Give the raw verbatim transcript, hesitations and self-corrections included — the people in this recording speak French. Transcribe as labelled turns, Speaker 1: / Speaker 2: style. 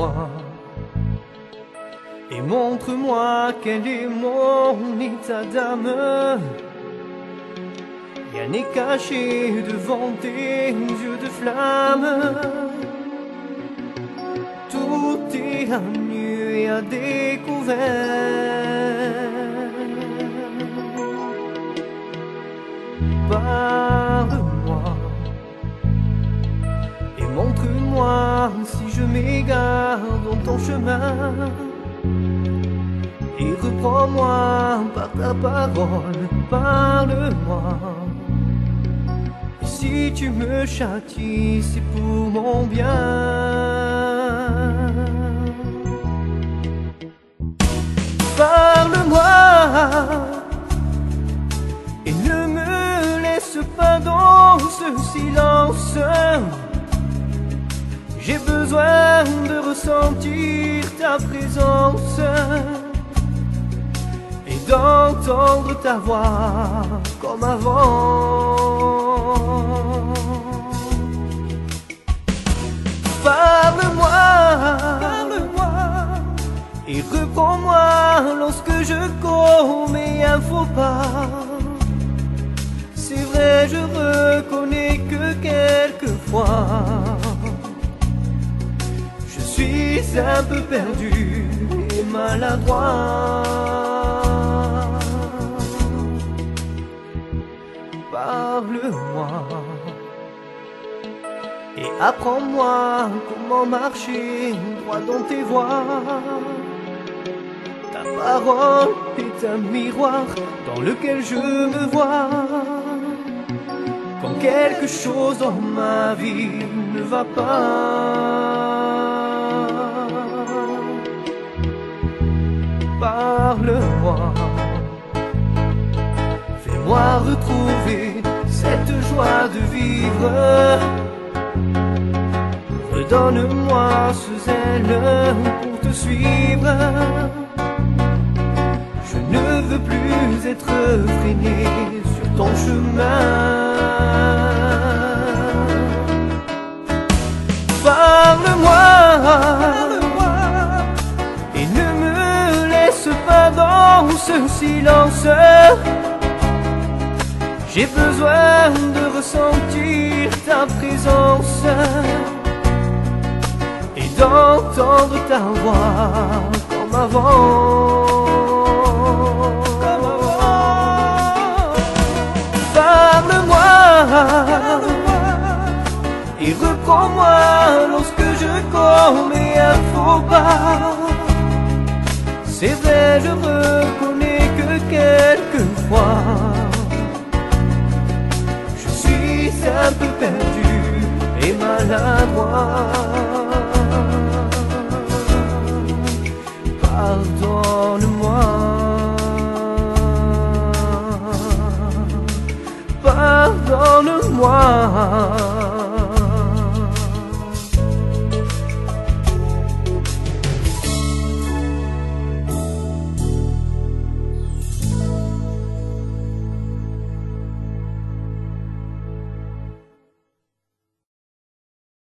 Speaker 1: Parle-moi et montre-moi quel est mon état d'âme. Rien n'est caché devant tes yeux de flamme. Tout est à nu et à découvert. Parle-moi et montre-moi si je m'égare dans ton chemin. Et reprends-moi par ta parole, parle-moi. Et si tu me châties, c'est pour mon bien. Parle-moi et ne me laisse pas dans ce silence. J'ai besoin de ressentir ta présence et d'entendre ta voix comme avant. Parle-moi, parle-moi et reprends-moi lorsque je commets un faux pas. C'est vrai, je reconnais que quelquefois je suis un peu perdu et maladroit. Parle-moi et apprends-moi comment marcher droit dans tes voies. Ta parole est un miroir dans lequel je me vois. Quand quelque chose dans ma vie ne va pas, parle-moi, fais-moi retrouver cette joie de vivre. Redonne-moi ce zèle pour te suivre. Je ne veux plus être freiné sur ton chemin. Parle-moi, parle-moi et ne me laisse pas dans ce silence. J'ai besoin de ressentir ta présence et d'entendre ta voix comme avant. Parle-moi, parle-moi et reprends-moi lorsque je commets un faux pas. C'est vrai, je reconnais que quelquefois je suis un peu perdu et maladroit.